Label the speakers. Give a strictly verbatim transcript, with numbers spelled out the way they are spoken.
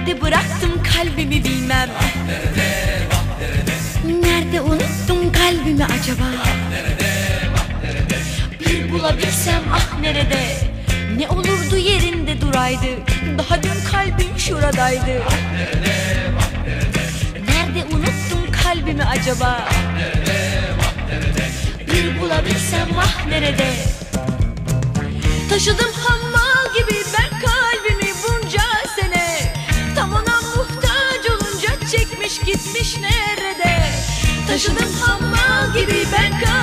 Speaker 1: Nerede bıraktım kalbimi bilmem. Nerede unuttum kalbimi acaba? Bir bulabilsem ah nerede? Ne olurdu yerinde duraydı. Daha dün kalbim şuradaydı. Nerede unuttum kalbimi acaba? Bir bulabilsem ah nerede? Taşıdım hammal gibi ben kalbimi bunca sene. Tam ona muhtaç olunca çekmiş gitmiş nerede? Taşıdım hammal gibi ben kalbimi